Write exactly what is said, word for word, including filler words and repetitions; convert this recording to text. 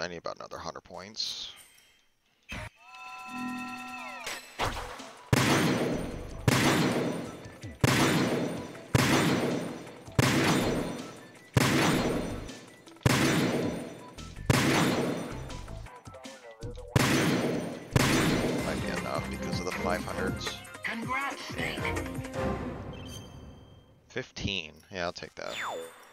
I need about another one hundred points. Might be enough because of the five hundreds. Congrats, Snake. fifteen. Yeah, I'll take that.